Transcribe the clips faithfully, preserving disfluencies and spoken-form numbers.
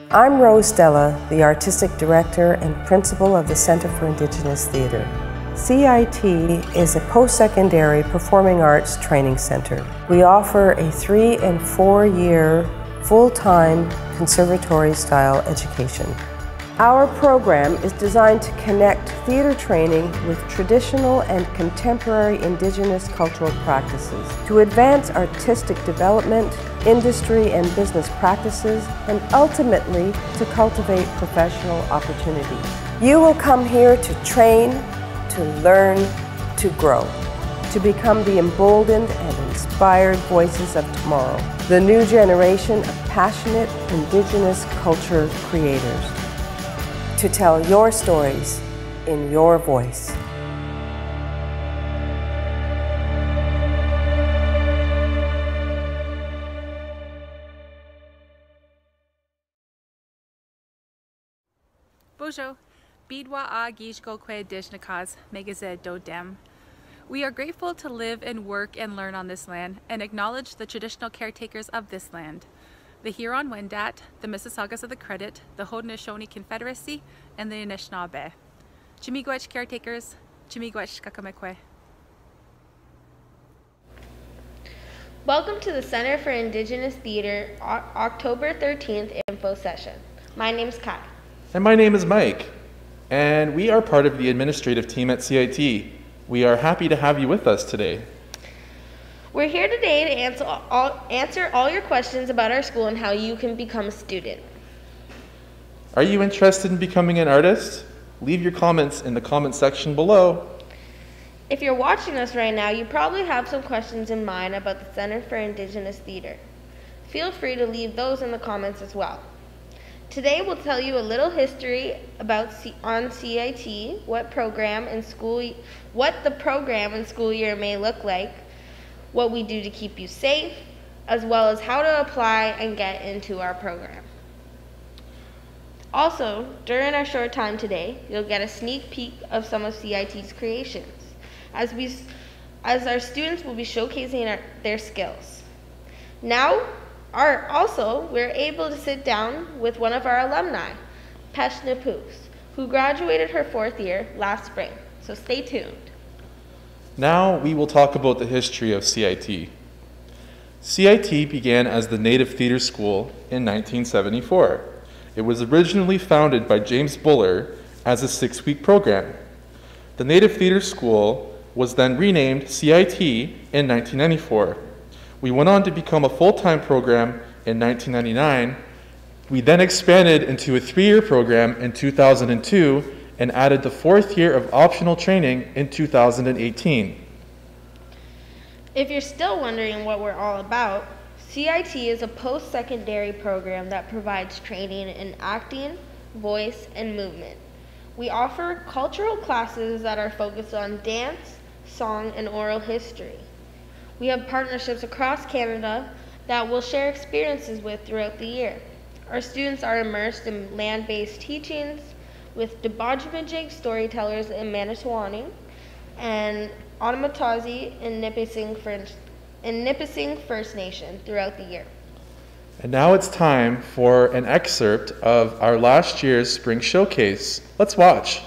I'm Rose Della, the Artistic Director and Principal of the Center for Indigenous Theatre. C I T is a post-secondary performing arts training center. We offer a three and four year full-time conservatory-style education. Our program is designed to connect theater training with traditional and contemporary Indigenous cultural practices, to advance artistic development, industry and business practices, and ultimately to cultivate professional opportunities. You will come here to train, to learn, to grow, to become the emboldened and inspired voices of tomorrow, the new generation of passionate Indigenous culture creators, to tell your stories in your voice. Boozoo, bidwa a gijko kwe dijnakas megaze dodem. We are grateful to live and work and learn on this land and acknowledge the traditional caretakers of this land. The Huron-Wendat, the Mississaugas of the Credit, the Haudenosaunee Confederacy, and the Anishinaabe. Chimigwech caretakers, Chimigwech kakamekwe. Welcome to the Center for Indigenous Theatre o October thirteenth info session. My name's Kai. And my name is Mike. And we are part of the administrative team at C I T. We are happy to have you with us today. We're here today to answer all, answer all your questions about our school and how you can become a student. Are you interested in becoming an artist? Leave your comments in the comment section below. If you're watching us right now, you probably have some questions in mind about the Center for Indigenous Theatre. Feel free to leave those in the comments as well. Today we'll tell you a little history about C on C I T, what program and school, what the program and school year may look like, what we do to keep you safe, as well as how to apply and get into our program. Also, during our short time today, you'll get a sneak peek of some of C I T's creations, as, we, as our students will be showcasing our, their skills. Now, our, also, we're able to sit down with one of our alumni, Pesh Napoos, who graduated her fourth year last spring, so stay tuned. Now we will talk about the history of C I T. C I T began as the Native Theatre School in nineteen seventy-four. It was originally founded by James Buller as a six-week program. The Native Theatre School was then renamed C I T in nineteen ninety-four. We went on to become a full-time program in nineteen ninety-nine. We then expanded into a three-year program in two thousand two and added the fourth year of optional training in two thousand eighteen. If you're still wondering what we're all about, C I T is a post-secondary program that provides training in acting, voice, and movement. We offer cultural classes that are focused on dance, song, and oral history. We have partnerships across Canada that we'll share experiences with throughout the year. Our students are immersed in land-based teachings with Debojimajig storytellers in Manitowoc and Onomatazi in Nipissing First, in Nipissing First Nation throughout the year. And now it's time for an excerpt of our last year's spring showcase. Let's watch.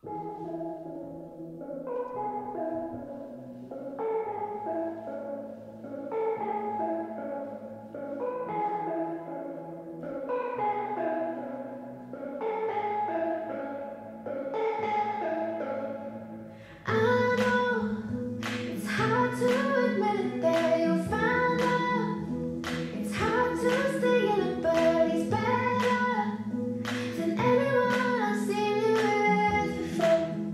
Anyone I've seen you with before.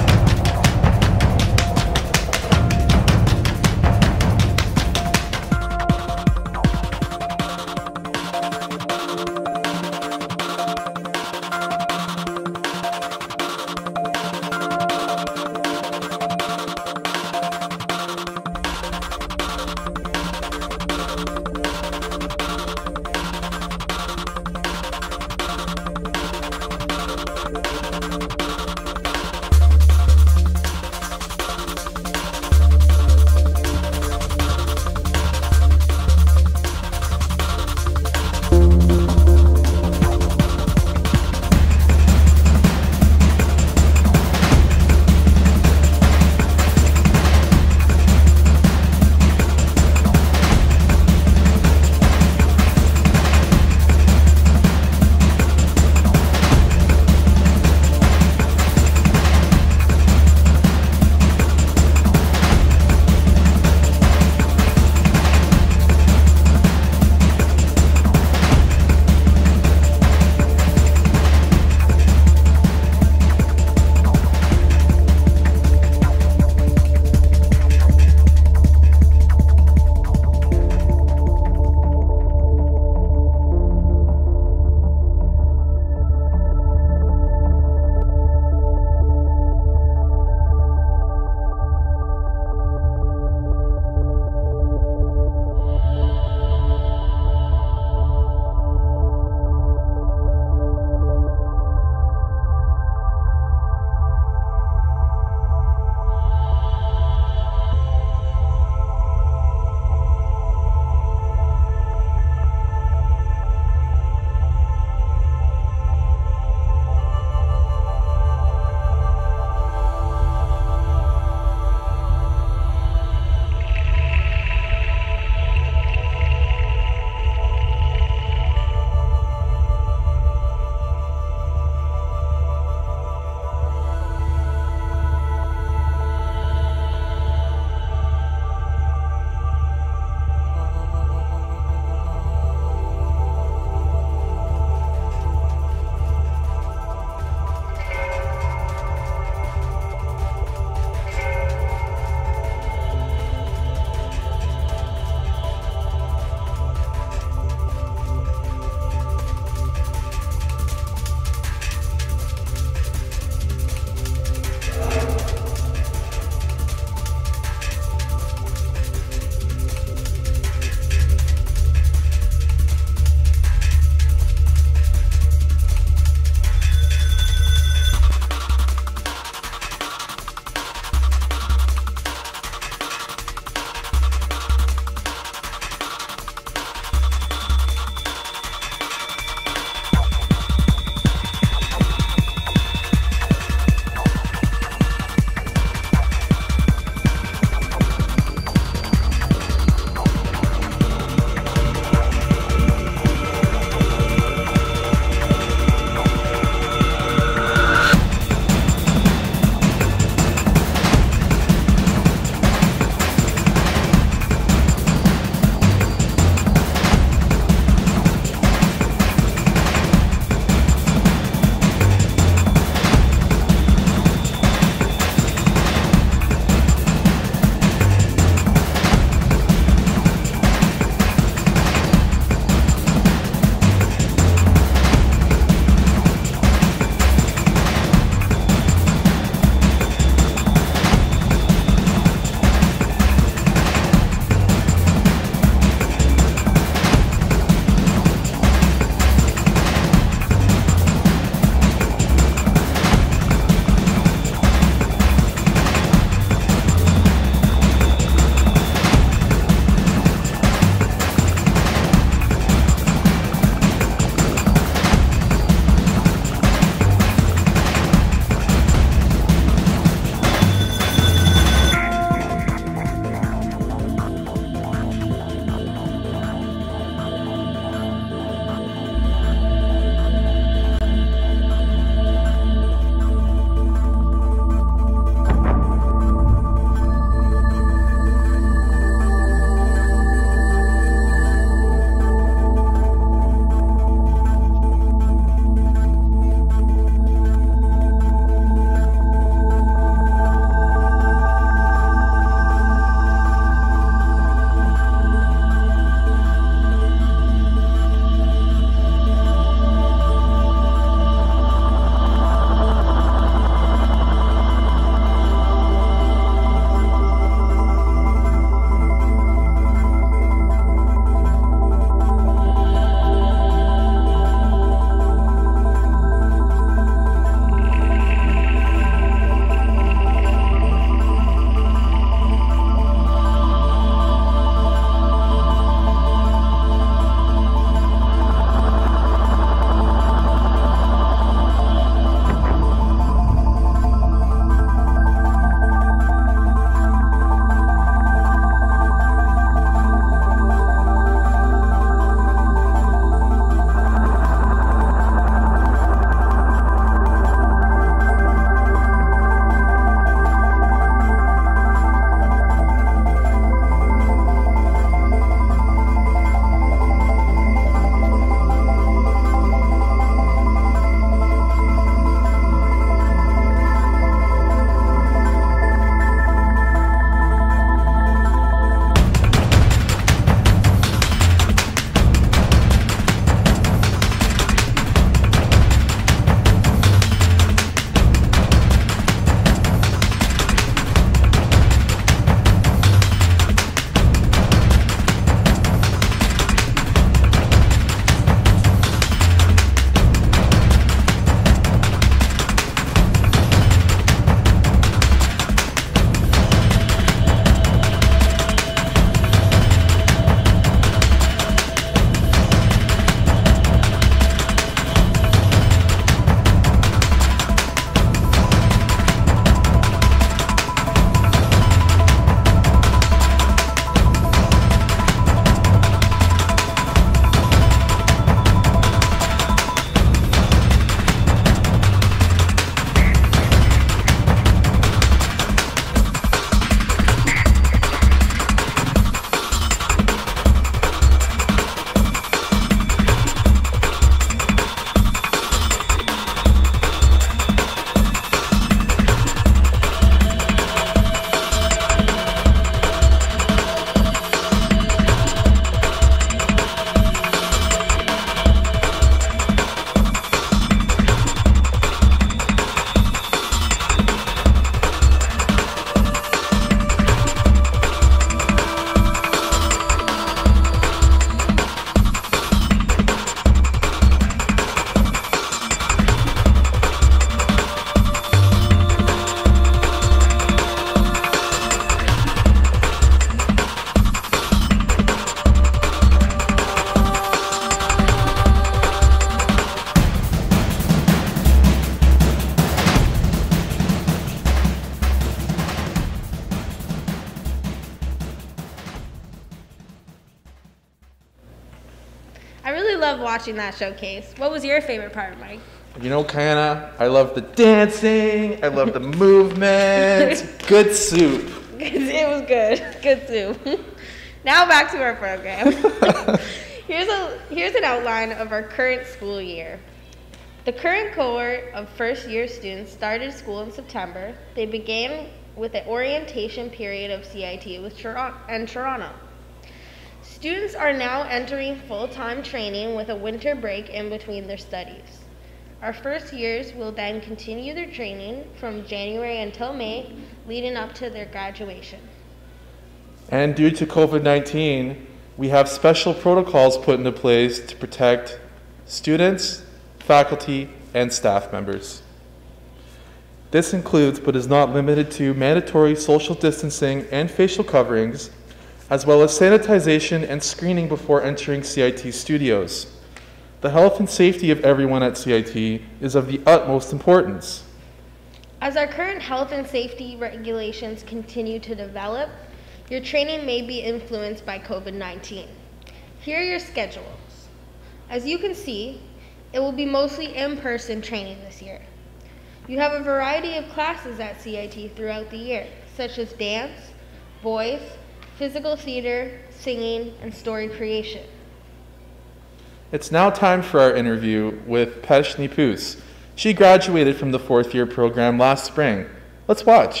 watching that showcase. What was your favorite part, Mike? You know, Kiana, I love the dancing. I love the movement. Good soup. It was good. Good soup. Now back to our program. here's a here's an outline of our current school year. The current cohort of first year students started school in September. They began with an orientation period of C I T with Toronto and Toronto. Students are now entering full-time training with a winter break in between their studies. Our first years will then continue their training from January until May, leading up to their graduation. And due to COVID nineteen, we have special protocols put into place to protect students, faculty, and staff members. This includes, but is not limited to, mandatory social distancing and facial coverings, as well as sanitization and screening before entering C I T studios. The health and safety of everyone at C I T is of the utmost importance. As our current health and safety regulations continue to develop, your training may be influenced by COVID nineteen. Here are your schedules. As you can see, it will be mostly in-person training this year. You have a variety of classes at C I T throughout the year, such as dance, voice, physical theater, singing, and story creation. It's now time for our interview with Peshni Poos. She graduated from the fourth year program last spring. Let's watch.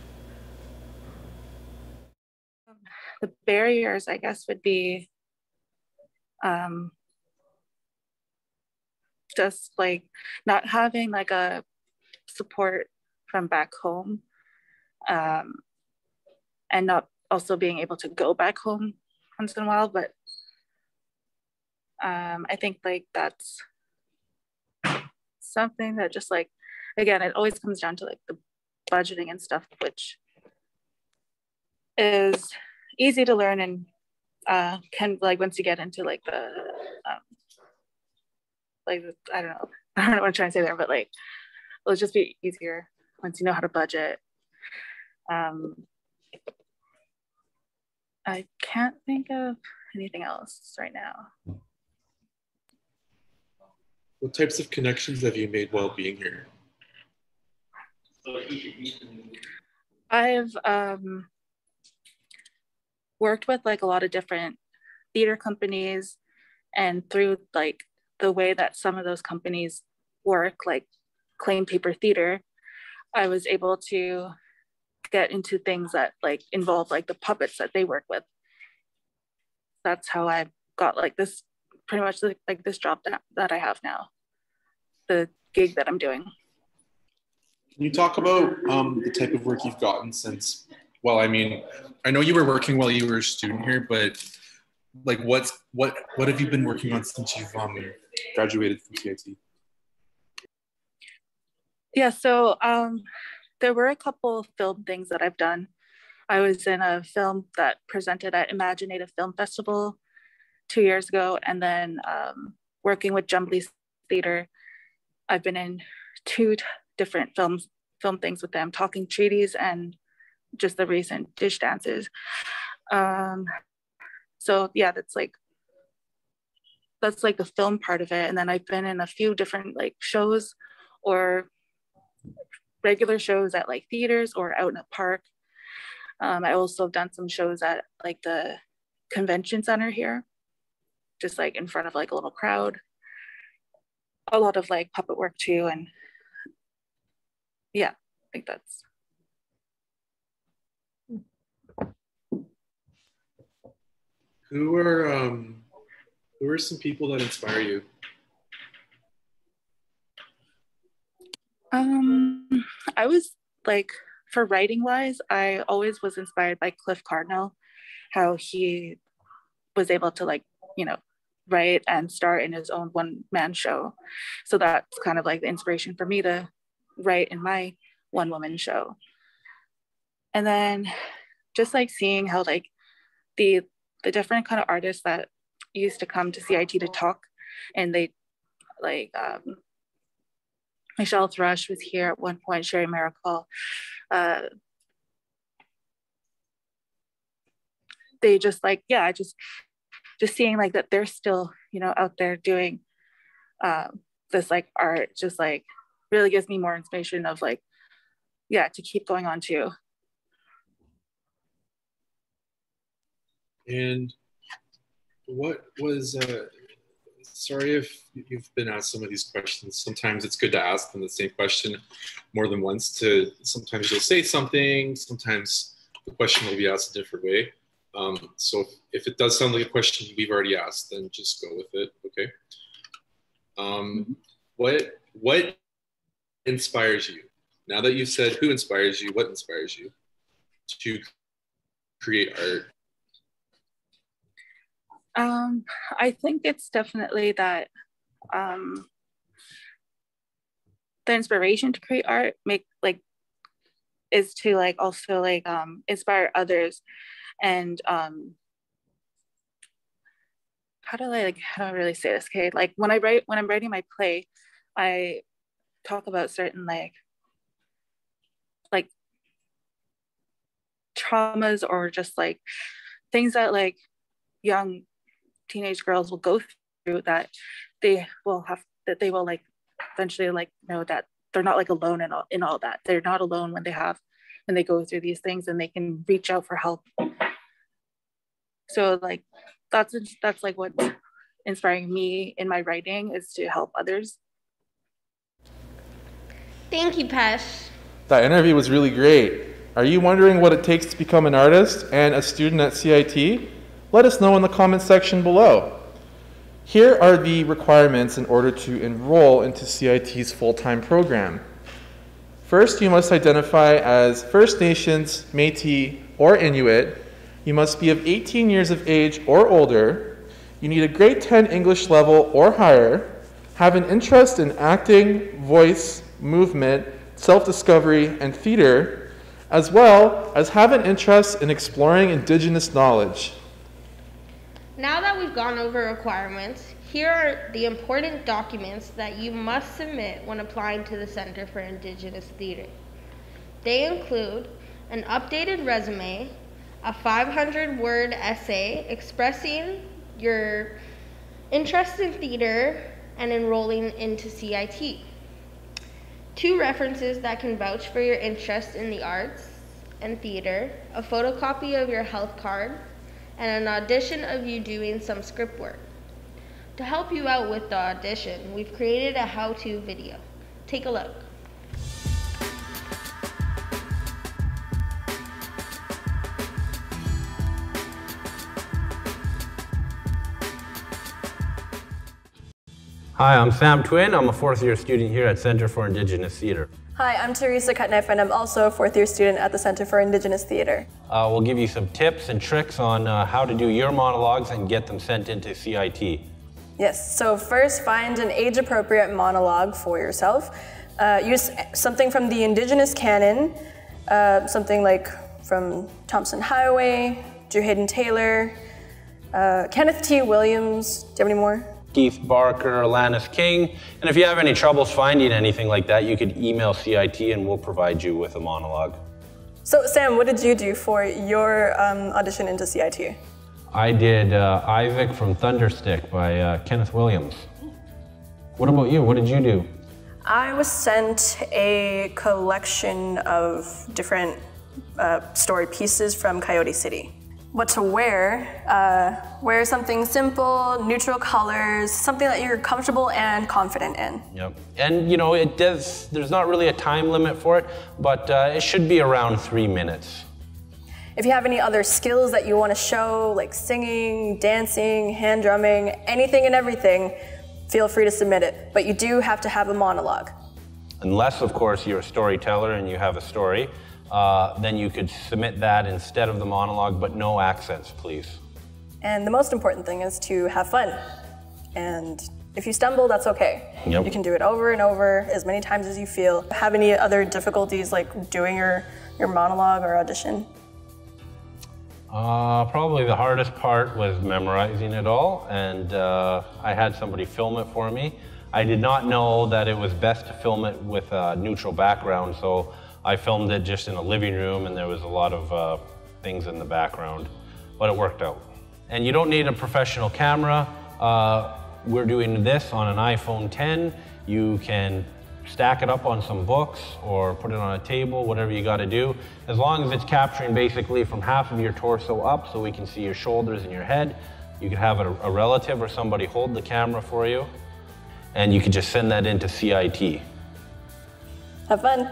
The barriers, I guess, would be um, just like not having like a support from back home, um, and not also being able to go back home once in a while. But um, I think like that's something that just like, again, it always comes down to like the budgeting and stuff, which is easy to learn and uh, can like once you get into like the um, like I don't know I don't know what I'm trying to say there, but like it'll just be easier once you know how to budget. Um, I can't think of anything else right now. What types of connections have you made while being here? I've um, worked with like a lot of different theater companies, and through like the way that some of those companies work, like Claim Paper Theater, I was able to get into things that like involve like the puppets that they work with. That's how I got like this, pretty much like, like this job that, that I have now, the gig that I'm doing. Can you talk about um, the type of work you've gotten since, well, I mean, I know you were working while you were a student here, but like what's, what, what have you been working on since you've um, graduated from C I T? Yeah, so um, there were a couple of film things that I've done. I was in a film that presented at Imaginative Film Festival two years ago, and then um, working with Jumbly's Theater, I've been in two different films, film things with them, Talking Treaties and just the recent Dish Dances. Um, so yeah, that's like, that's like the film part of it. And then I've been in a few different like shows or regular shows at like theaters or out in a park. Um, I also have done some shows at like the convention center here, just like in front of like a little crowd. A lot of like puppet work too. And yeah, I think that's. Who are, um, who are some people that inspire you? Um, I was like, for writing wise, I always was inspired by Cliff Cardinal, how he was able to like, you know, write and star in his own one man show. So that's kind of like the inspiration for me to write in my one woman show. And then just like seeing how like the, the different kind of artists that used to come to C I T to talk, and they like, um, Michelle Thrush was here at one point, Sherry Miracle. Uh, they just like, yeah, just just seeing like that they're still, you know, out there doing uh, this like art just like really gives me more inspiration of like, yeah, to keep going on too. And what was, uh, sorry if you've been asked some of these questions. Sometimes it's good to ask them the same question more than once to, sometimes you'll say something, sometimes the question will be asked a different way. Um, so if, if it does sound like a question we've already asked, then just go with it, okay? Um, what, what inspires you? Now that you've said who inspires you, what inspires you to create art? Um, I think it's definitely that um, the inspiration to create art make like is to like also like um, inspire others. And um, how do I like how do I really say this? Okay, like when I write when I'm writing my play, I talk about certain like like traumas or just like things that like young teenage girls will go through that they will have that they will like eventually like know that they're not like alone in all in all that. They're not alone when they have when they go through these things, and they can reach out for help. So like that's that's like what's inspiring me in my writing, is to help others. Thank you, Pesh. That interview was really great. Are you wondering what it takes to become an artist and a student at C I T? Let us know in the comment section below. Here are the requirements in order to enroll into C I T's full-time program. First, you must identify as First Nations, Métis, or Inuit. You must be of eighteen years of age or older. You need a grade ten English level or higher, have an interest in acting, voice, movement, self-discovery, and theater, as well as have an interest in exploring Indigenous knowledge. Now that we've gone over requirements, here are the important documents that you must submit when applying to the Center for Indigenous Theatre. They include an updated resume, a five hundred word essay expressing your interest in theater and enrolling into C I T, two references that can vouch for your interest in the arts and theater, a photocopy of your health card, and an audition of you doing some script work. To help you out with the audition, we've created a how-to video. Take a look. Hi, I'm Sam Twin. I'm a fourth year student here at Center for Indigenous Theatre. Hi, I'm Teresa Cutneff, and I'm also a fourth year student at the Center for Indigenous Theatre. Uh, we'll give you some tips and tricks on uh, how to do your monologues and get them sent into C I T. Yes, so first find an age-appropriate monologue for yourself. Uh, use something from the Indigenous canon, uh, something like from Thompson Highway, Drew Hayden Taylor, uh, Kenneth T. Williams. Do you have any more? Keith Barker, Alanis King. And if you have any troubles finding anything like that, you could email C I T and we'll provide you with a monologue. So Sam, what did you do for your um, audition into C I T? I did uh, Isaac from Thunderstick by uh, Kenneth Williams. What about you? What did you do? I was sent a collection of different uh, story pieces from Coyote City. What to wear, uh, wear something simple, neutral colors, something that you're comfortable and confident in. Yep, and you know, it does, there's not really a time limit for it, but uh, it should be around three minutes. If you have any other skills that you want to show, like singing, dancing, hand drumming, anything and everything, feel free to submit it, but you do have to have a monologue. Unless, of course, you're a storyteller and you have a story. Uh, then you could submit that instead of the monologue, but no accents, please. And the most important thing is to have fun. And if you stumble, that's okay. Yep. You can do it over and over, as many times as you feel. Have any other difficulties like doing your, your monologue or audition? Uh, probably the hardest part was memorizing it all, and uh, I had somebody film it for me. I did not know that it was best to film it with a neutral background, so I filmed it just in a living room and there was a lot of uh, things in the background, but it worked out. And you don't need a professional camera. Uh, we're doing this on an iPhone ten. You can stack it up on some books or put it on a table, whatever you got to do. As long as it's capturing basically from half of your torso up so we can see your shoulders and your head. You could have a, a relative or somebody hold the camera for you, and you could just send that into C I T. Have fun.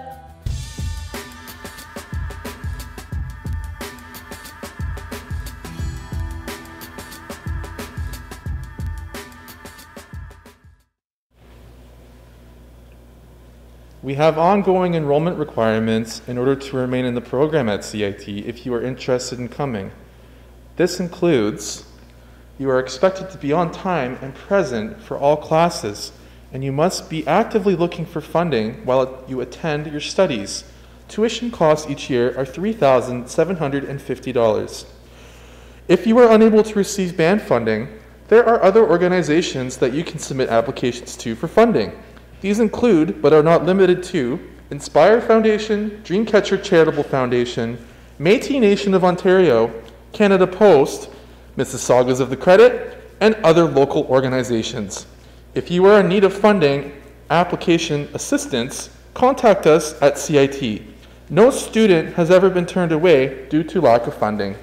We have ongoing enrollment requirements in order to remain in the program at C I T if you are interested in coming. This includes, you are expected to be on time and present for all classes, and you must be actively looking for funding while you attend your studies. Tuition costs each year are three thousand seven hundred fifty dollars. If you are unable to receive band funding, there are other organizations that you can submit applications to for funding. These include, but are not limited to, Inspire Foundation, Dreamcatcher Charitable Foundation, Métis Nation of Ontario, Canada Post, Mississaugas of the Credit, and other local organizations. If you are in need of funding, application assistance, contact us at C I T. No student has ever been turned away due to lack of funding.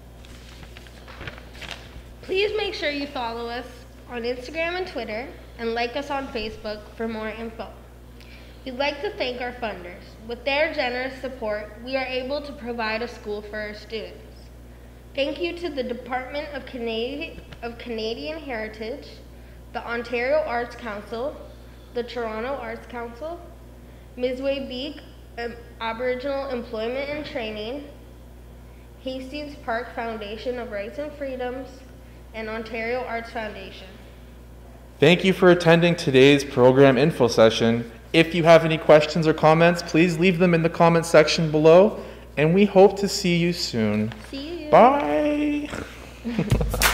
Please make sure you follow us on Instagram and Twitter, and like us on Facebook for more info. We'd like to thank our funders. With their generous support, we are able to provide a school for our students. Thank you to the Department of Canadian, of Canadian Heritage, the Ontario Arts Council, the Toronto Arts Council, Misway Beak um, Aboriginal Employment and Training, Hastings Park Foundation of Rights and Freedoms, and Ontario Arts Foundation. Thank you for attending today's program info session. If you have any questions or comments, please leave them in the comment section below, and we hope to see you soon. See you. Bye.